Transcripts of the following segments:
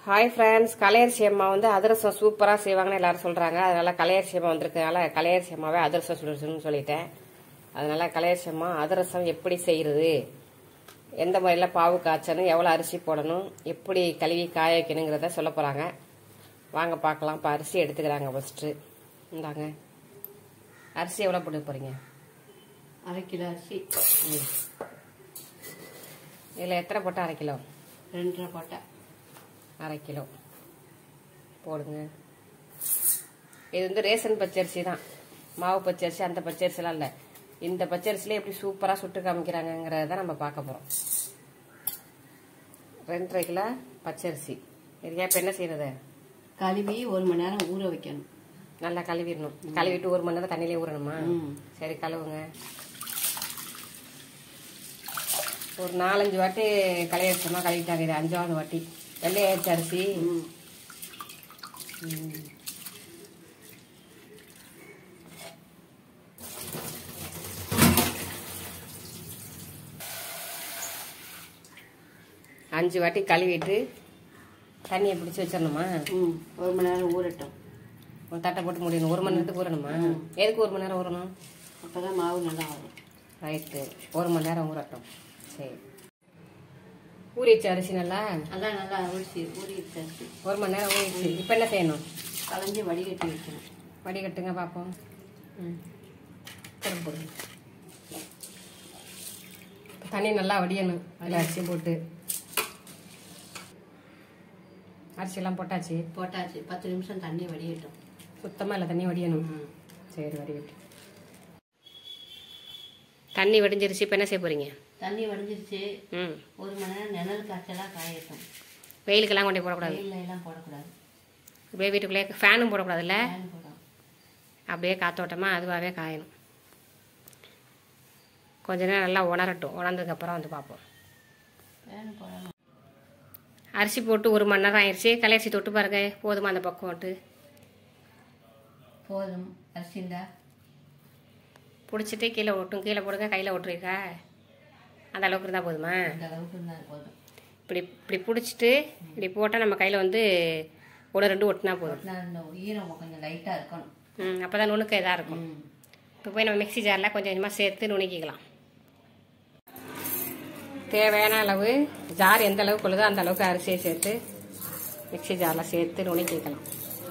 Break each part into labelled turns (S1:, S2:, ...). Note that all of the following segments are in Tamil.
S1: ஹாய் ஃப்ரெண்ட்ஸ், கலையரிசி அம்மா வந்து அதிரசம் சூப்பராக செய்வாங்கன்னு எல்லாரும் சொல்கிறாங்க. அதனால கலையரிசி அம்மா வந்திருக்கனால கலையரிசி அம்மாவே அதிரசம் சுடுன்னு சொல்லிட்டேன். அதனால கலையரிசி அம்மா அதிரசம் எப்படி செய்கிறது, எந்த முறையில் பாவு காய்ச்சணும், எவ்வளோ அரிசி போடணும், எப்படி கழுவி காய வைக்கணுங்கிறத சொல்ல போகிறாங்க. வாங்க பார்க்கலாம். இப்போ அரிசி எடுத்துக்கிறாங்க. ஃபஸ்ட்டு இந்தாங்க, அரிசி எவ்வளோ போட்டு போகிறீங்க?
S2: 1/2 கிலோ அரிசி.
S1: இதில் எத்தனை போட்டால் 1/2 கிலோ?
S2: 2.5 போட்டேன்.
S1: 1/2 கிலோ போடுங்க. இது வந்து ரேஷன் பச்சரிசி தான், மாவு பச்சரிசி அந்த பச்சரிசிலாம் இல்லை. இந்த பச்சரிசிலே எப்படி சூப்பராக சுட்டு காமிக்கிறாங்கிறத நம்ம பார்க்க போகிறோம். 2.5 கிலோ பச்சரிசி. இதுக்கே இப்போ என்ன செய்யறது?
S2: கழுவி 1 மணி நேரம் ஊற வைக்கணும்.
S1: நல்லா கழுவிடணும். கழுவிட்டு 1 மணி நேரம் தண்ணியிலே ஊறணுமா? சரி, கழுவுங்க. ஒரு 4-5 வாட்டி கலையரிசமா கழுவிட்டாங்க. இது 5வது வாட்டி. வெள்ளையாச்சு அரிசி. அஞ்சு வாட்டி கழுவிட்டு தண்ணியை பிடிச்சி வச்சிடணுமா?
S2: 1 மணி நேரம் ஊறட்டும்.
S1: ஒரு தட்டை போட்டு முடியணும். 1 மணி நேரத்துக்கு ஊறணுமா? எதுக்கு 1 மணி நேரம் ஊறணும்?
S2: அப்பதான் மாவு நல்லா வரும்.
S1: ரைட்டு, 1 மணி நேரம் ஊறட்டும். சரி, ஊறிச்சு அரிசி நல்லா
S2: நல்லா ஊறிடுச்சு அரிசி.
S1: 1 மணி நேரம் ஊறிடுச்சு. இப்போ என்ன செய்யணும்?
S2: களைஞ்சி வடிகட்டி வைக்கணும்.
S1: வடிகட்டுங்க பார்ப்போம். போடுங்க. தண்ணி நல்லா வடியணும். அதில் அரிசி போட்டு அரிசியெல்லாம் போட்டாச்சு.
S2: 10 நிமிஷம் தண்ணி வடிகட்டும்.
S1: சுத்தமாக இல்லை, தண்ணி வடியணும். சரி, வடிகட்டு. தண்ணி வடிஞ்சிருச்சு. இப்போ என்ன செய்ய போறீங்க?
S2: தண்ணி வடிஞ்சிருச்சு. 1 மணி நேரம் நிழல் காய்ச்சலாக காயட்டும்.
S1: வெயிலுக்கெல்லாம் கொண்டு போடக்கூடாது.
S2: வெயிலெல்லாம் போடக்கூடாது.
S1: அப்படியே வீட்டுக்குள்ளே ஃபேனும் போடக்கூடாதுல்ல? அப்படியே காத்தோட்டமாக அதுவாகவே காயணும். கொஞ்ச நேரம் நல்லா உணரட்டும். உணர்ந்ததுக்கப்புறம் வந்து பார்ப்போம். அரிசி போட்டு 1 மணி நேரம் ஆயிடுச்சு. கலையரிசி தொட்டு பாருங்க, போதுமா? அந்த பக்கம் விட்டு
S2: போதும். அரிசி இருந்தா
S1: பிடிச்சிட்டு கீழே ஒட்டும். கீழே போடுங்க. கையில் ஒட்டுருக்கா? அந்த அளவுக்கு இருந்தால் போதுமா?
S2: அந்த அளவுக்கு இருந்தால் போதும்.
S1: இப்படி பிடிச்சிட்டு இப்படி போட்டால் நம்ம கையில் வந்து 1-2 ஒட்டினா போதும்.
S2: ஈரம் கொஞ்சம் லைட்டாக இருக்கணும்.
S1: அப்போ தான் நுணுக்க இதாக இருக்கும். இப்போ போய் நம்ம மிக்ஸி ஜாரில் கொஞ்சம் கொஞ்சமாக சேர்த்து நுணுக்கிக்கலாம். தேவையான அளவு ஜார் எந்த அளவுக்கு உள்ளதோ அந்த அளவுக்கு அரிசியை சேர்த்து மிக்ஸி ஜாரில் சேர்த்து நுணுக்கிக்கலாம்.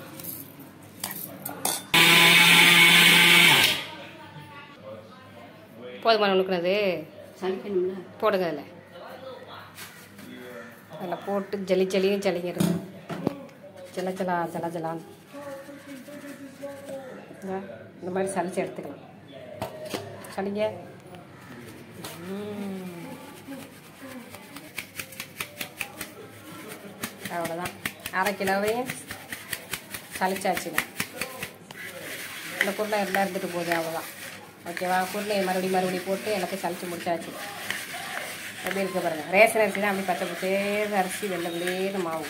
S1: போதுமா நுணுக்குனது?
S2: சளிக்கணும்ல,
S1: போடுங்க. அதில் போட்டு ஜலின்னு ஜலிங்கிறது. ஜலான்னு இந்த மாதிரி சளிச்சு எடுத்துக்கலாம். சளிங்க. அவ்வளோதான். 1/2 கிலோவையும் சளிச்சாச்சுங்க. இந்த பொருளை எல்லாம் இருந்துட்டு போகுது. அவ்வளோதான். ஓகேவா? பொருளை மறுபடியும் போட்டு எல்லாத்தையும் சளிச்சு முடிச்சாச்சு. எப்படி இருக்க பாருங்க. ரேஷன் அரிசி தான் அப்படி பச்சை பச்சேர் அரிசி, வெள்ளை வெள்ளையேன்னு மாவு.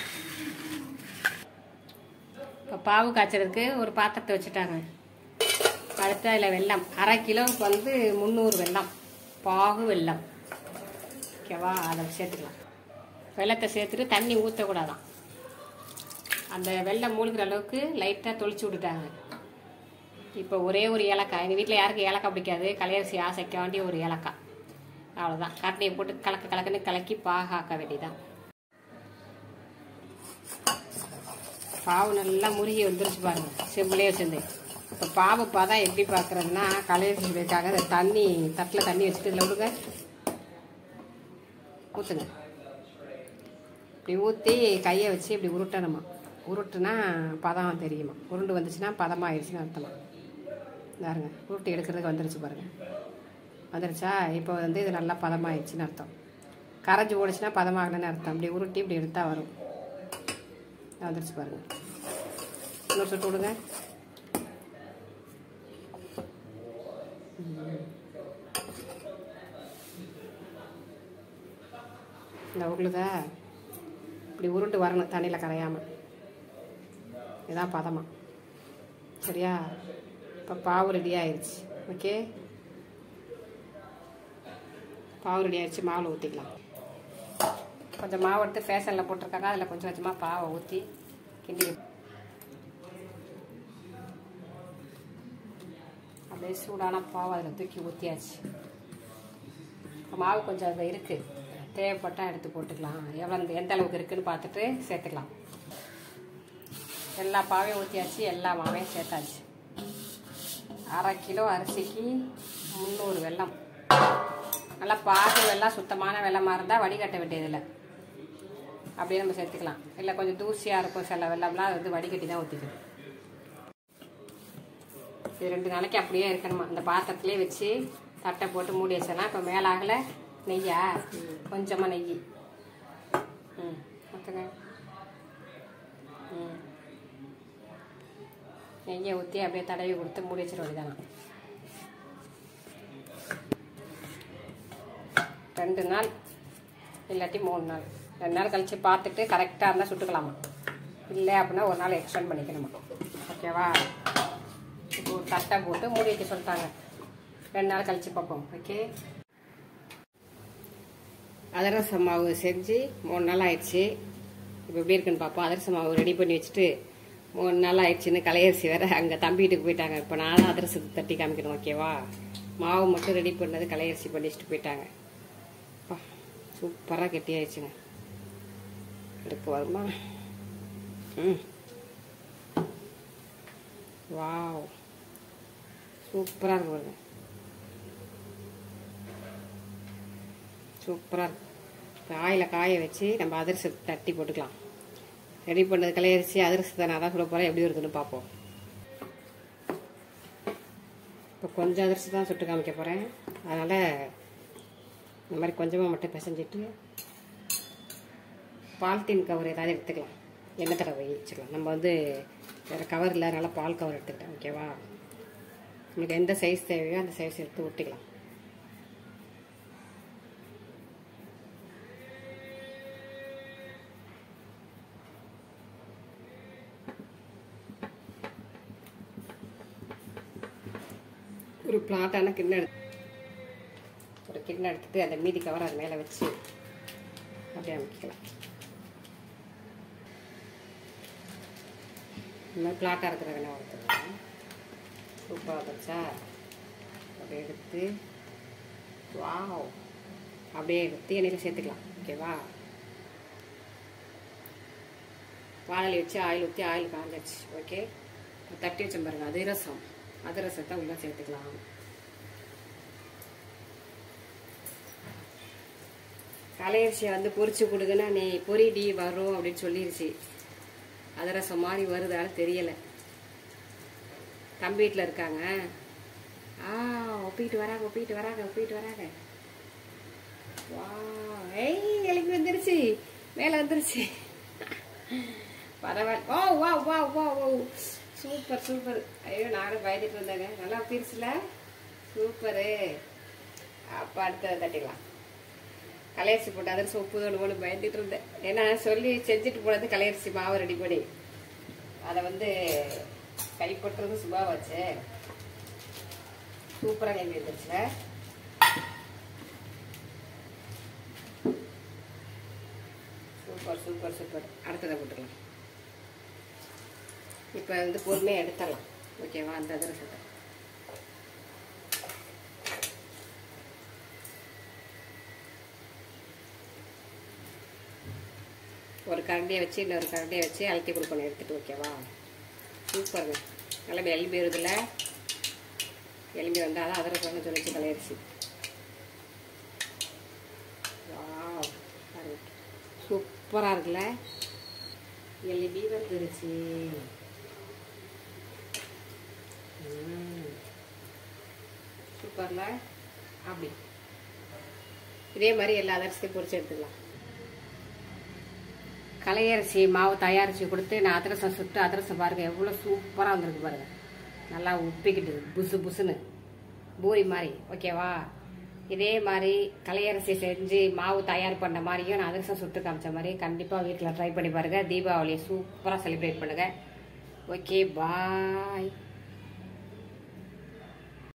S1: இப்போ பாவு காய்ச்சறதுக்கு ஒரு பாத்திரத்தை வச்சுட்டாங்க. அடுத்து அதில் வெல்லம் 1/2 கிலோவுக்கு வந்து 300 வெல்லம், பாகு வெல்லம். ஓகேவா? அதை சேர்த்துக்கலாம். வெல்லத்தை சேர்த்துட்டு தண்ணி ஊற்றக்கூடாதான். அந்த வெல்லம் மூழ்கிற அளவுக்கு லைட்டாக தொளிச்சு விட்டுட்டாங்க. இப்போ ஒரே ஒரு ஏலக்காய். எங்கள் வீட்டில் யாருக்கு ஏலக்காய் பிடிக்காது. கலையரிசி ஆசைக்க வேண்டிய ஒரு ஏலக்காய். அவ்வளோதான். கரண்டியை போட்டு கலக்குன்னு கலக்கி பாகாக்க வேண்டியதான். பாவு நல்லா முருகி வந்துருச்சு பாருங்க. சிம்பிளே வச்சிருந்து. இப்போ பாவு பாதான் எப்படி பார்க்குறதுன்னா, கலையரிசி வைக்காக அந்த தண்ணி தட்டில் தண்ணி வச்சுட்டு இதில் விடுங்க, ஊற்றுங்க. இப்படி ஊற்றி கையை வச்சு இப்படி உருட்டணுமா. உருட்டுனா பதம் தெரியுமா. உருண்டு வந்துச்சுன்னா பதமாகிடுச்சுன்னு அர்த்தமா. பாருங்க, உருட்டி எடுக்கிறதுக்கு வந்துருச்சு பாருங்கள். வந்துருச்சா? இப்போ வந்து இது நல்லா பதமாகிடுச்சின்னு அர்த்தம். கரைஞ்சி ஓடிச்சுன்னா பதமாகலன்னு அர்த்தம். இப்படி உருட்டி இப்படி எடுத்தால் வரும். வந்துருச்சு பாருங்க. இன்னொரு சுட்டு விடுங்க. இந்த உருளுதா இப்படி உருண்டு வரணும், தண்ணியில் கரையாமல். இதுதான் பதமா. சரியா? இப்போ பாவு ரெடி ஆயிடுச்சு. ஓகே, பாவு ரெடி ஆயிடுச்சு. மாவில் ஊற்றிக்கலாம். கொஞ்சம் மாவு எடுத்து ஃபேஷனில் போட்டிருக்காங்க. அதில் கொஞ்சம் கொஞ்சமாக பாவை ஊற்றி கிண்டி அப்படியே சூடான பாவை அதில் தூக்கி ஊற்றியாச்சு. மாவு கொஞ்சம் அதில் இருக்குது, தேவைப்பட்டால் எடுத்து போட்டுக்கலாம். எந்த அளவுக்கு இருக்குதுன்னு பார்த்துட்டு சேர்த்துக்கலாம். எல்லா பாவையும் ஊற்றியாச்சு, எல்லா மாவையும் சேர்த்தாச்சு. 1/2 கிலோ அரிசிக்கு 300 வெல்லம். நல்லா பாகு வெல்லம், சுத்தமான வெல்லமாக இருந்தால் வடிகட்ட வேண்டியதில்லை, அப்படியே நம்ம சேர்த்துக்கலாம். இல்லை கொஞ்சம் தூசியாக இருக்கும் சில வெல்லம்லாம், அது வந்து வடிகட்டி தான் ஊற்றிக்கணும். இது 2 நாளைக்கு அப்படியே இருக்கணுமா. அந்த பாத்திரத்துலேயே வச்சு தட்டை போட்டு மூடி வச்சோன்னா இப்போ மேலாகலை நெய்யா, கொஞ்சமாக நெய் ஓகேங்க. நெய்யை ஊற்றி அப்படியே தடவி கொடுத்து மூடி வச்சிட வேண்டியதானா. 2 நாள் இல்லாட்டி 3 நாள், 2 நாள் கழித்து பார்த்துட்டு கரெக்டாக இருந்தால் சுட்டுக்கலாமா. இல்லை அப்படின்னா 1 நாள் எக்ஸ்டெண்ட் பண்ணிக்கணுமா. ஓகேவா. இப்போ ஒரு தட்டை போட்டு மூடி வைக்க சொல்லிட்டாங்க. 2 நாள் கழித்து பார்ப்போம். ஓகே. அதிரச மாவு செஞ்சு 3 நாள் ஆயிடுச்சு. இப்போ எப்படி இருக்குன்னு பார்ப்போம். அதிரச மாவு ரெடி பண்ணி வச்சுட்டு 3 நாள் ஆயிடுச்சுன்னு கலையரிசி வேற அங்கே தம்பி வீட்டுக்கு போயிட்டாங்க. இப்போ நான் தான் அதிரசத்தை தட்டி காமிக்கணும். ஓகேவா. மாவு மட்டும் ரெடி பண்ணது கலையரிசி பண்ணி வச்சுட்டு போயிட்டாங்க. சூப்பராக கெட்டி ஆயிடுச்சுங்க. எடுக்க வருமா. வாவ், சூப்பராக இருக்கு பாருங்க. சூப்பராக இருக்கு. ஆயில காய வச்சு நம்ம அதிரசத்தை தட்டி போட்டுக்கலாம். ரெடி பண்ணது கலையரிசி அதிரசத்தை நான் தான் சொல்ல போகிறேன். எப்படி இருக்குதுன்னு பார்ப்போம். இப்போ கொஞ்சம் அதிரசம் தான் சுட்டு காமிக்க போகிறேன். அதனால் இந்த மாதிரி கொஞ்சமாக மட்டும் பிசைஞ்சிட்டு பால்டீன் கவர் ஏதாவது எடுத்துக்கலாம். எண்ணெய் தடவை வச்சுக்கலாம். நம்ம வந்து வேறு கவர் இல்லை, அதனால் பால் கவர் எடுத்துக்கிட்டேன். ஓகேவா. உங்களுக்கு எந்த சைஸ் தேவையோ அந்த சைஸ் எடுத்து ஒட்டிக்கலாம். ஒரு பிளாட்டான கிண்ணம் ஒரு கிண்ணம் எடுத்துட்டு அந்த மீதி கவர் அது மேலே வச்சு அப்படியே அமைக்கலாம். இந்த மாதிரி பிளாட்டாக இருக்கிற கிண்ணம் எடுத்துக்கலாம். சூப்பராக வச்சா அப்படியே எடுத்து வாவ் அப்படியே எடுத்து எண்ணெயில் சேர்த்துக்கலாம். ஓகேவா. வாழை வச்சு ஆயில் ஊற்றி ஆயில் காஞ்சிடுச்சு. ஓகே. தட்டி வச்சோம் பாருங்க. அதிரசத்தை உள்ள சேர்த்துக்கலாம். கலையரிசியை வந்து பொரிச்சு கொடுக்குன்னா நீ பொரிடி வரும் அப்படின்னு சொல்லிருச்சு. அதிரசம் மாதிரி வருதான்னு தெரியல. தம்பி வீட்டில் இருக்காங்க. ஒப்பிட்டு வராங்க. வா, ஏய் எழுப்பி வந்துருச்சு, மேலே வந்துருச்சு. பரவாயில்ல. ஓ வா வா வா ஓ, சூப்பர். ஐயோ நானும் பயந்துட்டு வந்தேங்க. நல்லா பீரிச்சுல, சூப்பரு. அப்போ அடுத்த தட்டிக்கலாம். கலையரிசி போட்டு அதிரசம் உப்பு தோடு போட்டு பயந்துட்டு இருந்தேன். ஏன்னா சொல்லி செஞ்சுட்டு போனது கலையரிசி மாவு ரெடி பண்ணி அதை வந்து கைப்பற்றுறது சுபா வச்சு சூப்பராக எழுதி வந்துருச்சுல. சூப்பர். அடுத்ததை போட்டுக்கலாம். இப்போ வந்து பொறுமையாக எடுத்துடலாம். ஓகேவா. அந்த அதிரசத்தை ஒரு கரண்டியை வச்சு இன்னொரு கரண்டியை வச்சு அழுத்தி கொடுக்கணும் எடுத்துட்டு. ஓகேவா. சூப்பருங்க. நல்லா எலும்பி வருதுல்ல. எலும்பி வந்தால் தான் அதிரசம்னு சொல்லிச்சு கலையரிசி. சூப்பராக இருக்குல்ல. எலும்பி வந்துருச்சு. சூப்பர்ல. அப்படி இதே மாதிரி எல்லா அதிரசத்தையும் பொரிச்சு எடுத்துக்கலாம். கலையரிசி மாவு தயாரித்து கொடுத்து நான் அதிரசம் சுட்டு அதிரசம் பாருங்கள் எவ்வளோ சூப்பராக வந்திருக்கு பாருங்கள். நல்லா உப்பிக்கிட்டு புசுன்னு பூரி மாதிரி. ஓகேவா. இதே மாதிரி கலையரிசி செஞ்சு மாவு தயார் பண்ண மாதிரியும் நான் அதிரசம் சுட்டு காமிச்ச மாதிரி கண்டிப்பாக வீட்டில் ட்ரை பண்ணி பாருங்கள். தீபாவளியை சூப்பராக செலிப்ரேட் பண்ணுங்கள். ஓகே, பாய்.